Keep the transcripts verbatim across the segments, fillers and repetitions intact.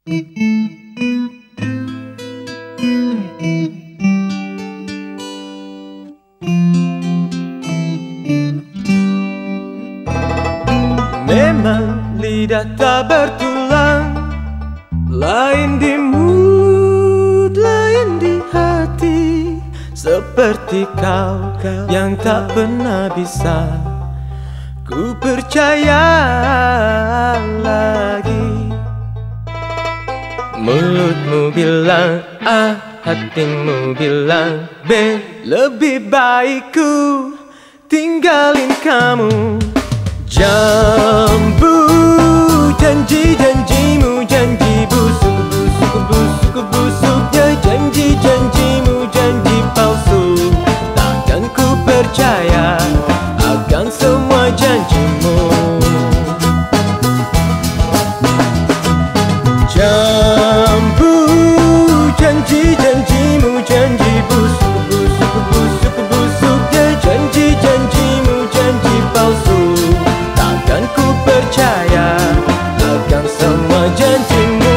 Memang lidah tak bertulang, lain di mulut, lain di hati. Seperti kau yang tak pernah bisa ku percaya lagi. Mulutmu bilang A, hatimu bilang B. Lebih baik ku tinggalin kamu. Jambu janji-janjimu, janji busuk, busuk, busuk, busuknya janji-janjimu, janji palsu. Takkan ku percaya akan semua janjimu. Jambu janji-janjimu, janji busuk, busuk, busuk, busuknya janji-janjimu, janji palsu. Takkan ku percaya akan semua janjimu.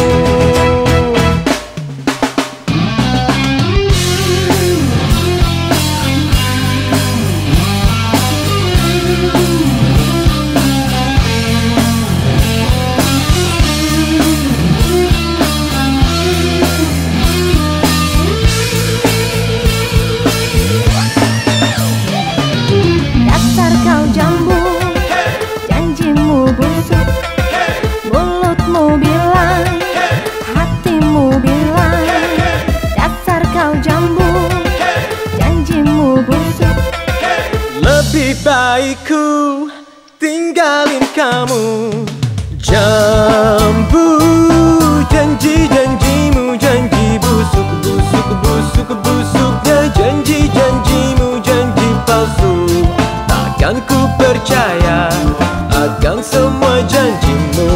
Dasar kau jambu, janjimu busuk. Mulutmu bilang, hatimu bilang. Dasar kau jambu, janjimu busuk. Lebih baik ku tinggalin kamu. Jambu janji-janjimu, janji busuk, busuk, busuk, busuknya janji-janjimu, janji palsu. Takkan ku percaya akan semua janjimu.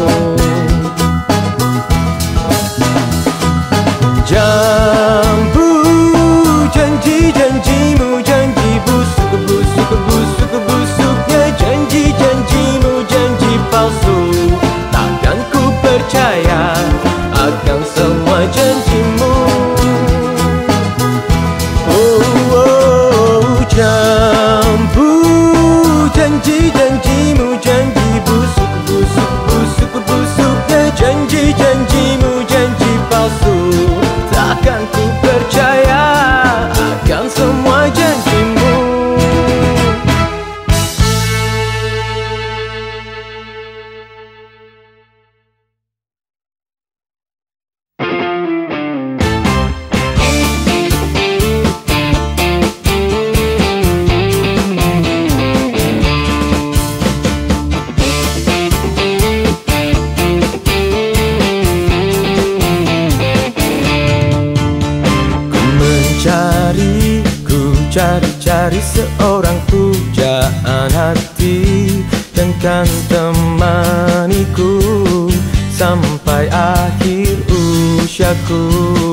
Jambu janji-janjimu, janji busuk, busuk, busuk, busuknya janji-janjimu, janji palsu. Takkan ku percaya akan semua janjimu. Oh, oh, jambu janji-janjimu, janji busuk, busuk, busuk, busuknya janji-janjimu, janji palsu. Takkan ku percaya akan semua janjimu. Cari-cari seorang pujaan hati yang kan temaniku sampai akhir usiaku.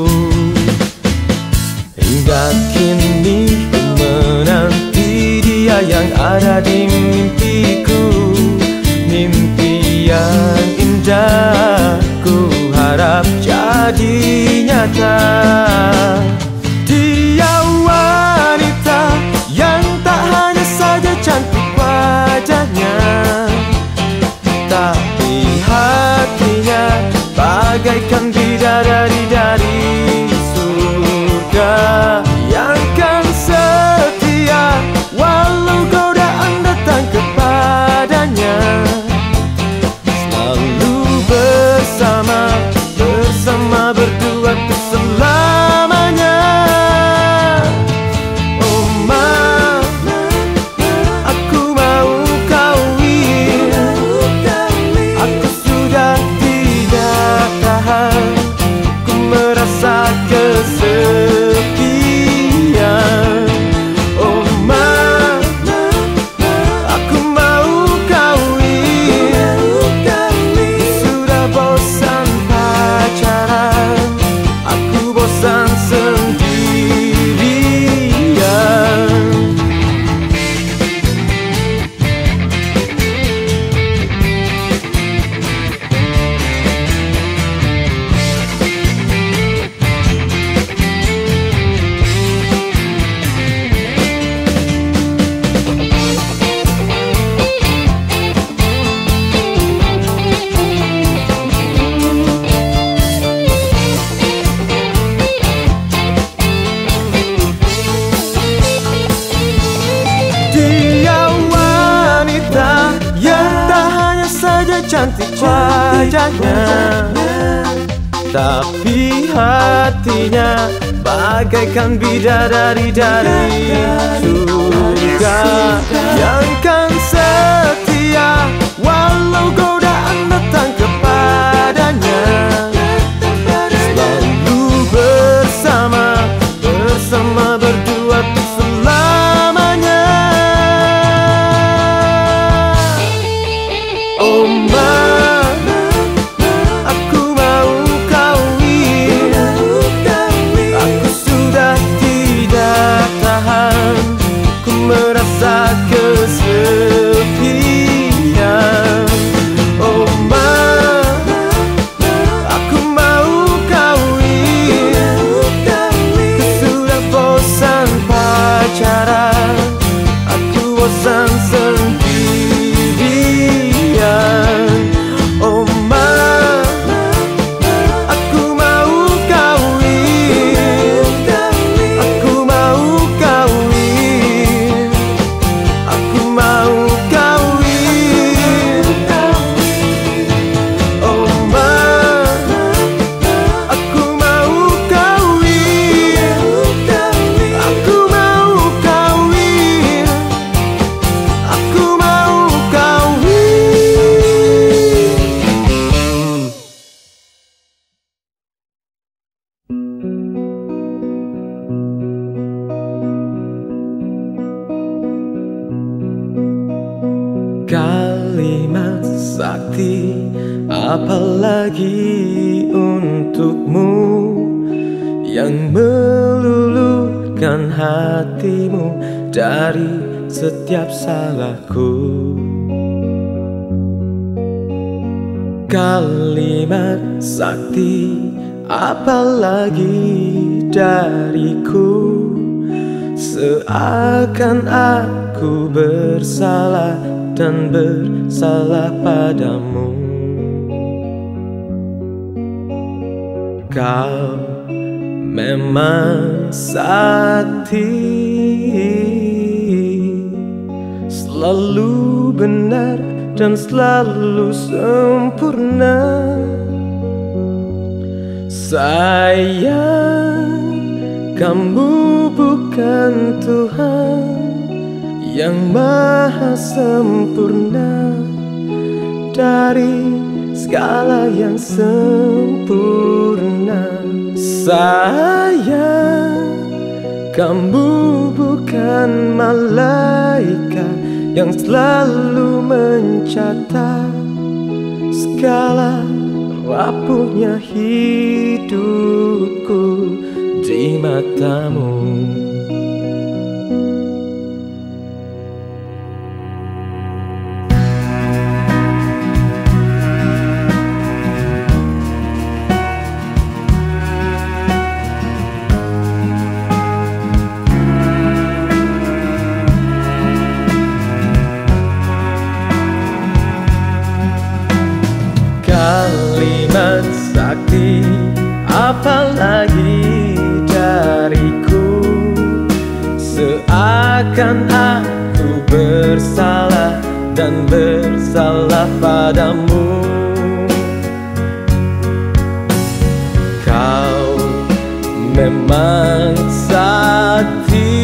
Hingga kini ku menanti dia yang ada di mimpiku. Mimpi yang indah ku harap jadi nyata. Dia wanita yang tak hanya saja cantik wajahnya, tapi hatinya bagaikan bidadari dari surga yang kan setia walau godaan datang kepadanya. Selalu bersama, bersama berdua untuk selamanya. Oh mama, aku mau kawin. Aku sudah tidak tahan, ku cantik wajahnya, tapi hatinya bagaikan bidadari dari surga yang kan setia walau godaan datang kepadanya. Selalu bersama, bersama berdua untuk selamanya. Oh ma, aku mau kawin. Aku sudah tidak tahan, ku merasa kesepian. Oh ma, aku mau kawin. Ku sudah bosan pacaran, aku bosan sendirian. Oh ma, aku mau kawin. Aku mau kawin. Aku mau kawin. Oh ma, aku mau kawin. Aku mau kawin. Aku mau kawin. Kalimat sakti apalagi untukmu yang meluluhkan hatimu dari setiap salahku. Kalimat sakti apalagi dariku, seakan aku bersalah dan bersalah padamu. Kau memang sakti, selalu benar dan selalu sempurna. Sayang, kamu bukan Tuhan yang maha sempurna, dari segala yang sempurna. Sayang, kamu bukan malaikat yang selalu mencatat segala rapuhnya hidupku di matamu. Kalimat sakti apalagi dariku, seakan aku bersalah dan bersalah padamu. Kau memang sakti,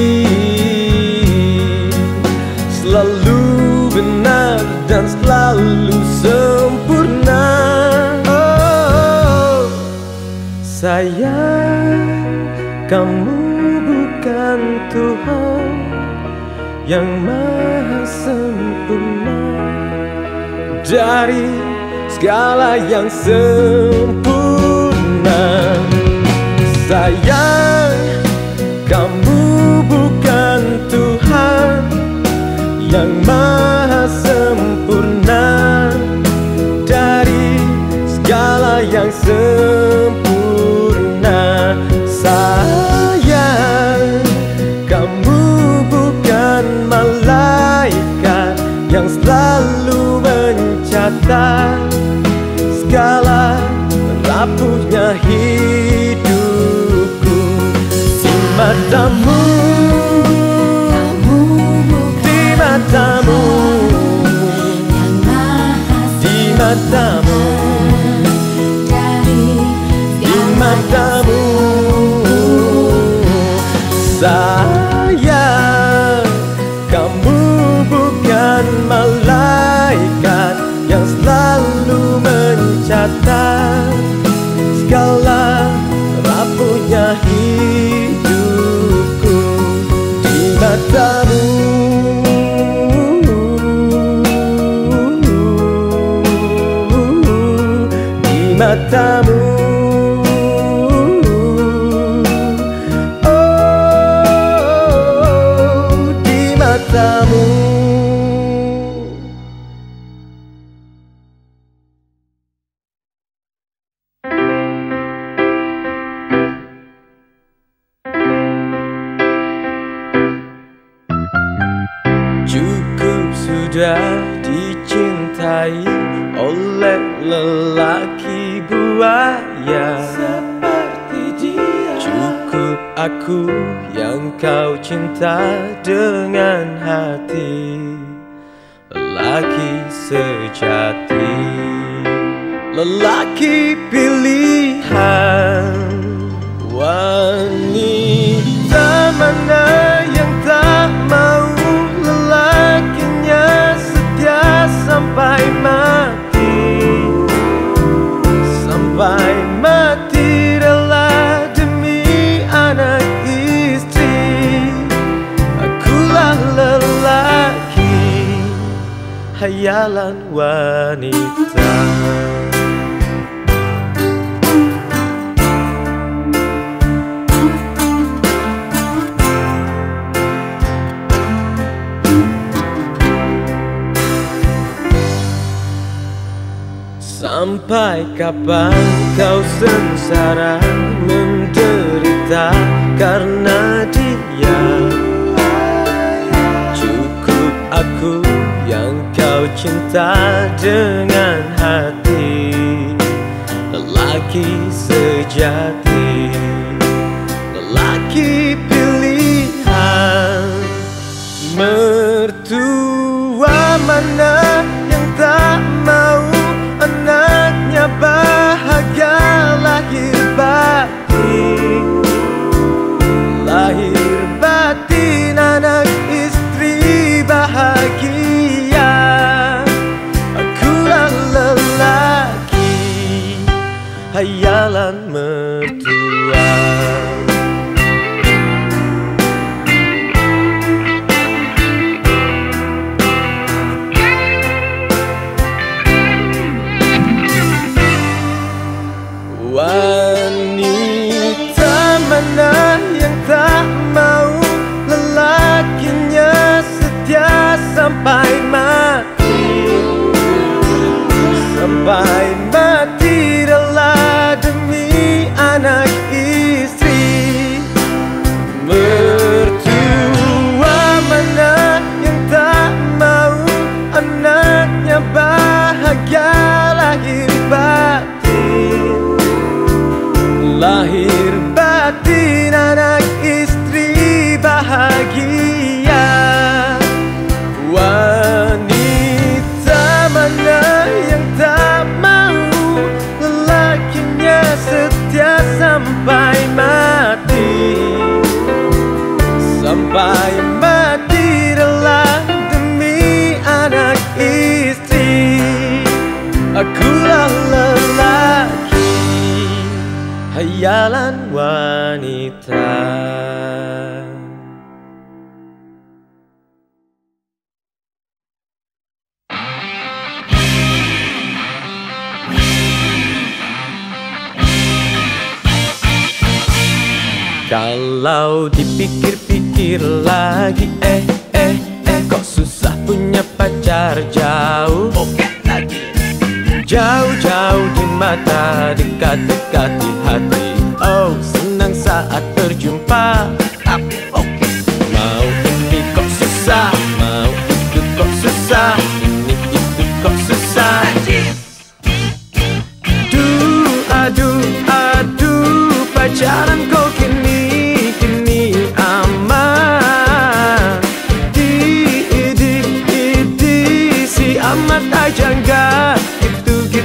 selalu benar dan selalu sempurna. Oh, sayang, kamu bukan Tuhan yang maha sempurna, dari segala yang sempurna. Sayang, kamu bukan Tuhan yang maha sempurna, dari segala yang sempurna. Sayang, kamu bukan malaikat yang selalu mencatat segala rapuhnya hidupku di matamu. Di matamu, di matamu, di matamu. Sayang, kamu bukan malaikat yang selalu mencatat segala rapuhnya hidupku. Di matamu, di matamu, oh, di matamu. Cukup sudah dicintai oleh lelaki buaya seperti dia. Cukup aku yang kau cinta dengan hati, lelaki sejati, lelaki pilihan. Wanita mana yang tak mau lelakinya setia sampai mati, sampai mati rela demi anak istri. Akulah lelaki, hayalan wanita. Sampai kapan kau sengsara menderita karena dia? Cukup aku yang kau cinta dengan hati, lelaki sejati, lelaki pilihan. Mertua mana yang tak mau anaknya bahagia lahir batin, lahir batin anak istri bahagia. Akulah lelaki, hayalan mertua. Wanita mana yang tak mau lelakinya setia sampai mati, sampai mati rela demi anak istri. Mertua mana yang tak mau anaknya bahagia lahir batin, lahir batin anak istri bahagia. Wanita mana yang tak mau lelakinya setia sampai mati, sampai mati rela demi anak istri. Akulah lelaki, hayalan wanita. Kalau dipikir-pikir lagi, eh, eh, eh, kok susah punya pacar jauh. Oke lagi. Jauh-jauh di mata, dekat-dekat di hati. Oh, senang saat berjumpa. Tapi oke, mau ini kok susah, mau itu kok susah, ini itu kok susah. Duh, aduh, aduh, pacaran kok kini, kini aman. Di, di, di, di, si amat aja enggak gitu-gitu.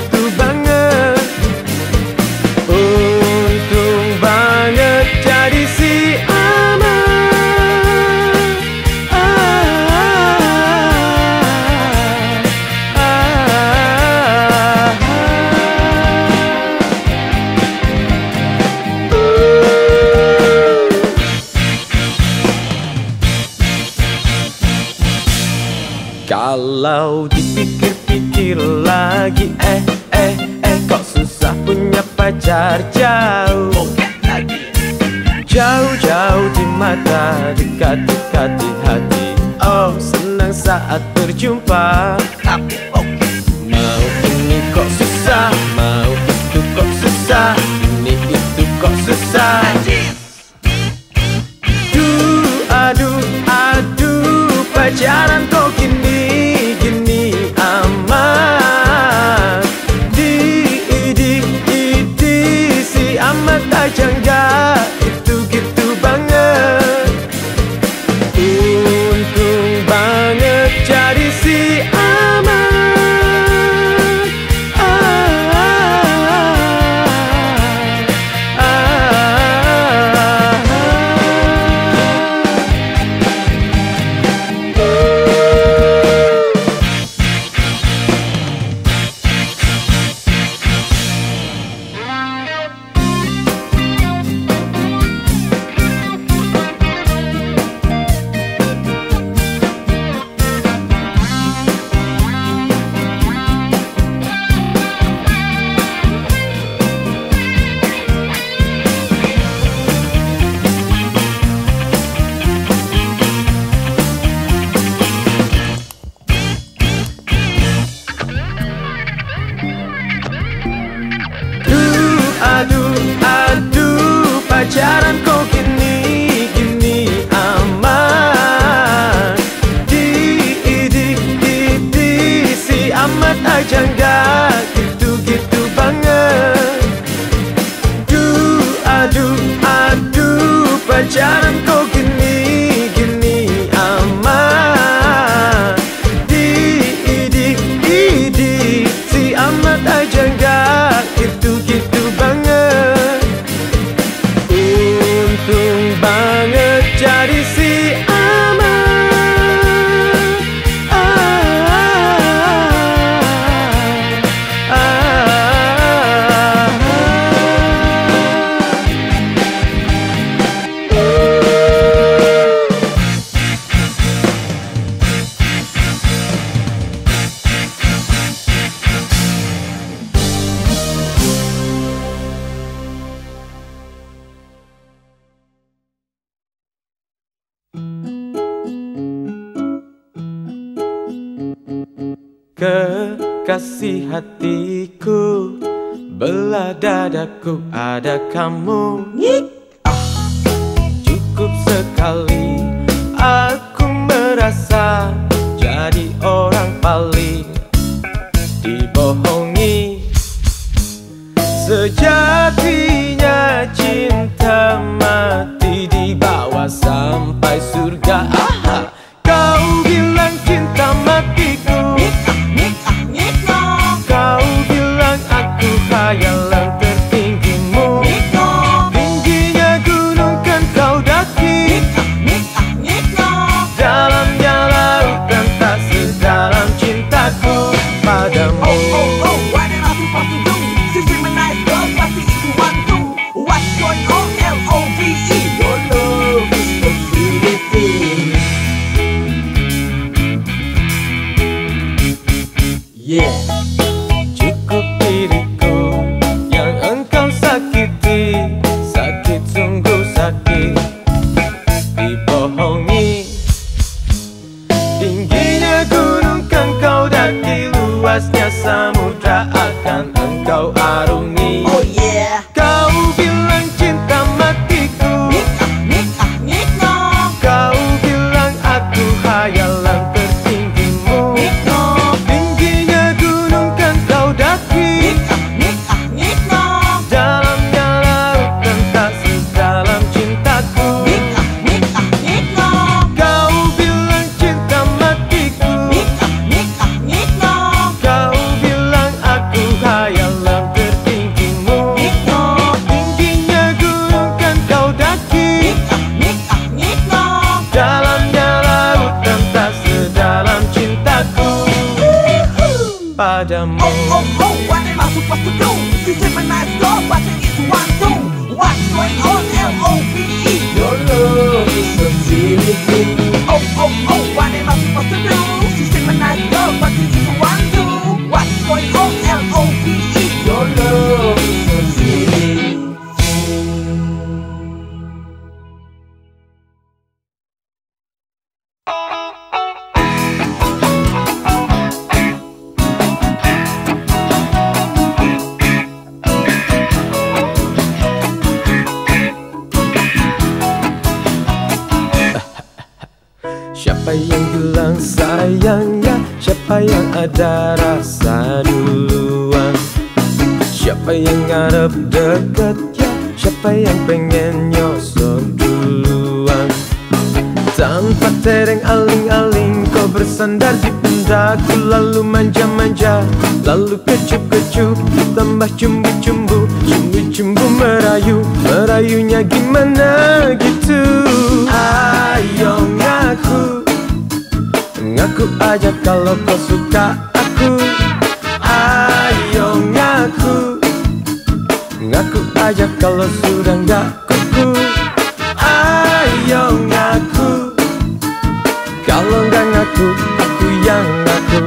Kalau dipikir-pikir lagi, eh, eh, eh, kok susah punya pacar jauh. Oke lagi. Jauh-jauuh di mata, dekat-dekat di hati. Oh, senang saat berjumpa. Tapi oke. Mau ini kok susah, mau itu kok susah, ini itu kok susah. Duh, aduh, aduh, pacaran kok gini, gini amat. Di, di, di, di, si amat aja enggak gitu-gitu banget. Untung banget jadi si amat. Ah, ah, ah, aduh, aduh, pacaran kok gini, gini amat. Di, di, di, di, si amat aja enggak gitu-gitu banget. Duh, aduh, aduh, pacaran kok gini, gini amat. Di, di, di, di, si amat aja enggak gitu-gitu banget. Untung banget jadi si amat. Ah, ah, ah, kekasih hatiku, belah dadaku ada kamu. Cukup sekali aku merasa jadi orang paling dibohongi. Sejatinya cinta mati dibawa sampai surga. Aha, kau bilang cinta matiku, kau bilang aku khayalan tertinggimu. Tingginya gunung kan kau daki, dalamnya lautan tak sedalam cintaku padamu. Yeah. Cukup diriku yang engkau sakiti, sakit sungguh sakit, dibohongi. Tingginya gunung kan kau daki, luasnya samudra akan engkau arungi. Oh yeah. Kau bilang cinta matiku, kau bilang aku khayalan tertinggimu. Tingginya gunung kan kau daki, dalamnya lautan tak sedalam cintaku. Kau bilang cinta matiku, kau bilang aku khayalan tertinggimu. Tingginya gunung kan kau daki, dalamnya lautan tak sedalam cintaku padamu. Oh, oh, oh, what am I supposed to do? She said my nice girl, but it is one, two. What's going on, L O V E? Your love is so silly. Oh, oh, oh, what am I supposed to do? She said my nice girl, Siapa yang ada rasa duluan? Siapa yang ngarep deket ya? Siapa yang pengen nyosor duluan? Tanpa tereng aling-aling kau bersandar di pundakku, lalu manja-manja, lalu kecup-kecup, ditambah cumbu-cumbu, cumbu-cumbu merayu, merayunya gimana gitu? Ayo ngaku, ngaku aja kalau kau suka aku. Ayo ngaku, ngaku aja kalau sudah nggak kuku. Ayo ngaku, kalau nggak ngaku, aku yang ngaku.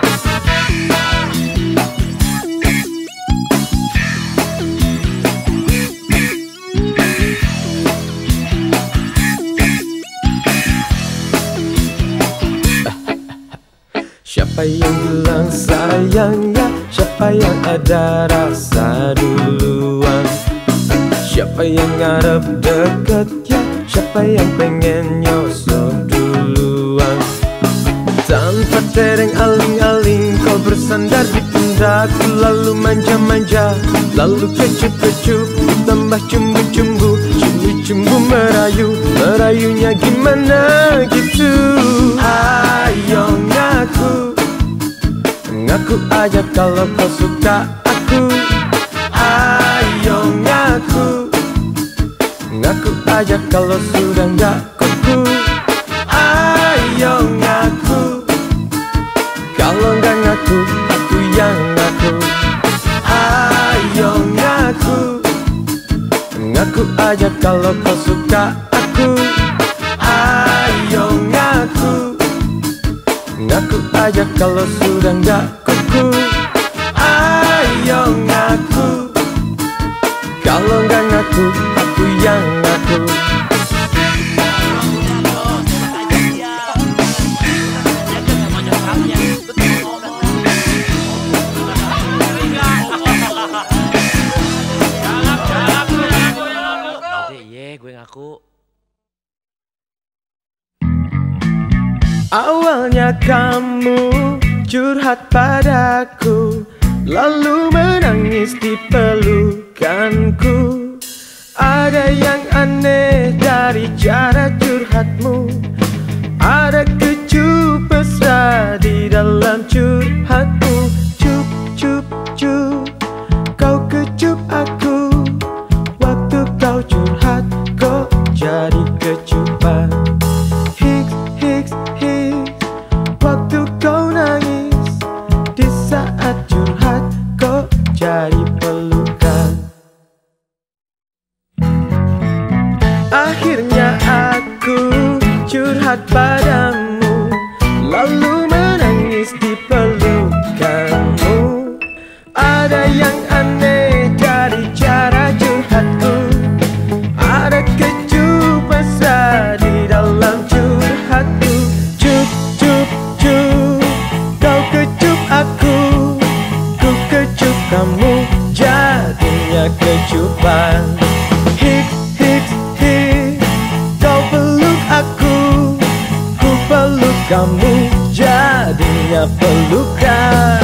Siapa yang bilang sayangnya? Siapa yang ada rasa duluan? Siapa yang ngarep deket ya? Siapa yang pengen nyosor duluan? Tanpa tereng aling-aling kau bersandar di pundakku, lalu manja-manja, lalu kecup-kecup, tambah cumbu-cumbu, cumbu-cumbu merayu, merayunya gimana gitu? Ayo ngaku, ngaku aja kalau kau suka aku. Ayo ngaku, ngaku aja kalau sudah nggak kuku. Ayo ngaku, kalau nggak ngaku, aku yang ngaku. Ayo ngaku, ngaku aja kalau kau suka aku. Ayo ngaku, ngaku aja kalau sudah nggak kuku. Ayo ngaku, kalau nggak ngaku, aku yang ngaku. Iya, gue ngaku. Awalnya kamu curhat padaku, lalu menangis di pelukanku. Ada yang aneh dari cara curhatmu, ada kecup mesra di dalam curhatmu. Cup, cup, cup, kau kecup aku. Waktu kau curhat kok jadi kecupan. Hiks, hiks, hiks, waktu kau nangis, di saat curhat kok jadi pelukan. Akhirnya aku curhat padamu, lalu menangis di pelukanmu. Ada yang aneh dari cara curhatku, ada kecup mesra di dalam curhatku. Cup, cup, cup, kau kecup aku, ku kecup kamu, jadinya kecupan. Hiks, hiks, hiks, kau peluk aku, ku peluk kamu, jadinya pelukan.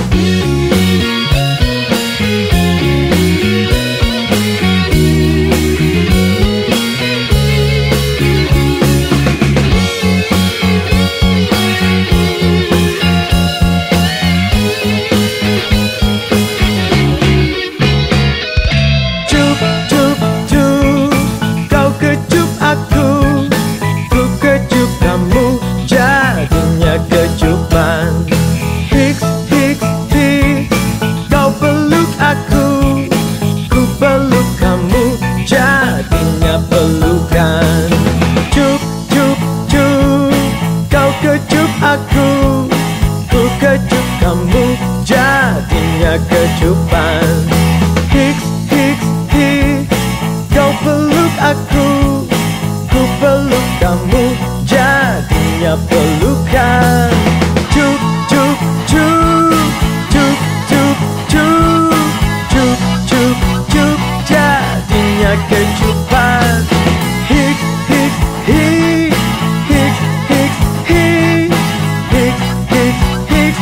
Kecupan. Hiks, hiks, hiks, kau peluk aku, ku peluk kamu, jadinya pelukan. Cup, cup, cup, kau kecup aku, ku kecup kamu, jadinya kecupan. Hiks, hiks, hiks, kau peluk aku, ku peluk kamu, jadinya pelukan. Cup, cup, cup, cup, cup, cup, cup, cup, cup, jadinya kecupan. Hiks, hiks, hiks, hiks, hiks, hiks, hiks, hiks, hiks,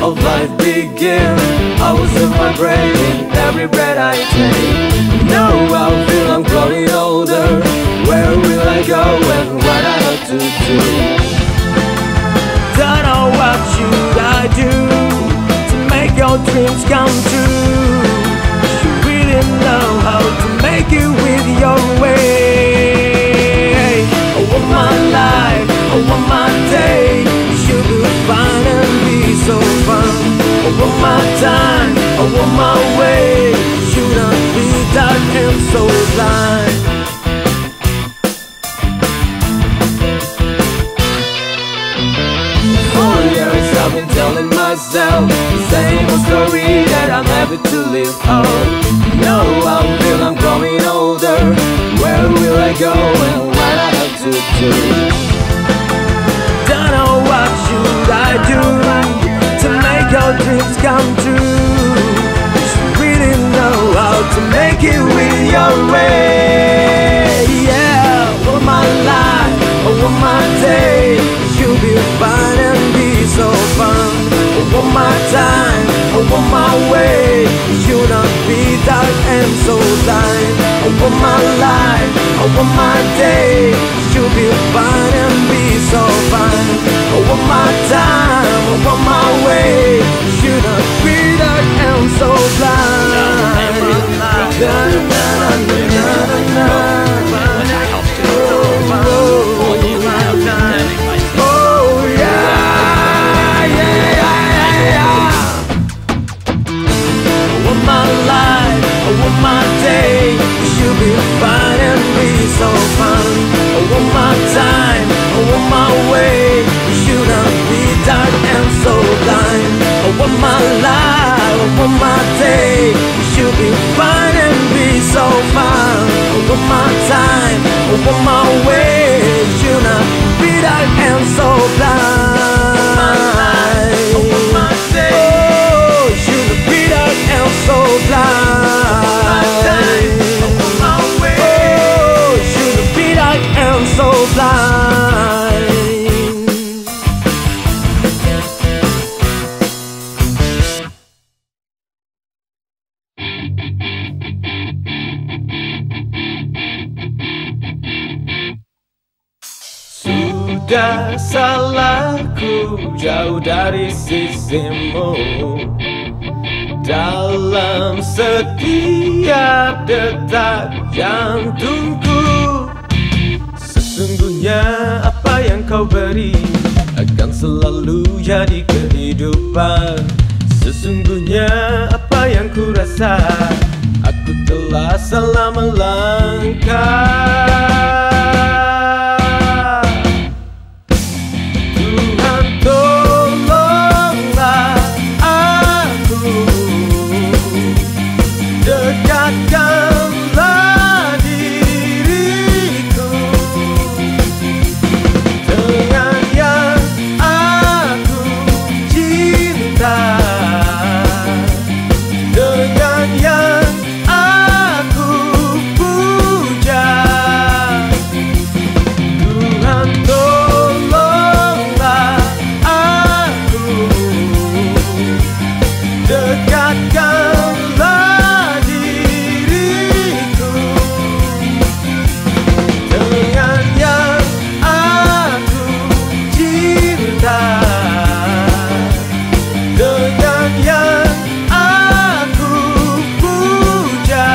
of life begin. I was in my brain in every breath I take. Now I feel I'm growing older. Where will I go and what I have to do? Don't know what should I do to make your dreams come true. You really know how to make it with your way. I want my life, I want my day. Should be fine and be so fun. I want my time, I want my way. Shouldn't be dark and so blind. For years I've been telling myself the same old story that I'm happy to live on. Now I feel I'm growing older. Where will I go and what I have to do? Don't know what should I do to make your dreams come true. You should really know how to make it with your way. Yeah, I want my life, I want my day. You'll be fine and be so fun. I want my time, I want my way. You'll not be dark and so blind. I want my life, I want my day. You'll be fine and be so fine. I want my time, I want my way. You'll not be dark and so blind. Na, na, na, na, na, na, na. My day should be fine and be so fun. I want my time, I want my way. You shouldn't be dark and so blind. I want my life, I want my day. You should be fine and be so fun. I want my time, I want my way. You shouldn't be dark and so blind. I want my day. Oh, you shouldn't be dark and so blind. So blind. Sudah salahku jauh dari sisimu. Dalam setiap detak jantungku, sesungguhnya apa yang kau beri akan selalu jadi kehidupan. Sesungguhnya apa yang ku rasa, aku telah salah melangkah. Tuhan tolonglah aku, dekatkanlah diriku dengan yang aku cinta, dengan yang aku puja. Tuhan tolonglah aku, dekatkanlah diriku dengan yang aku cinta, dengan yang aku puja.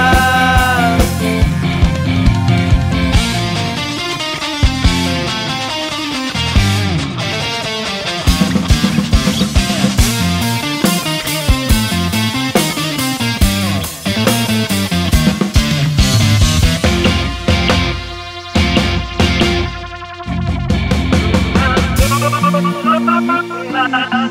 La la la.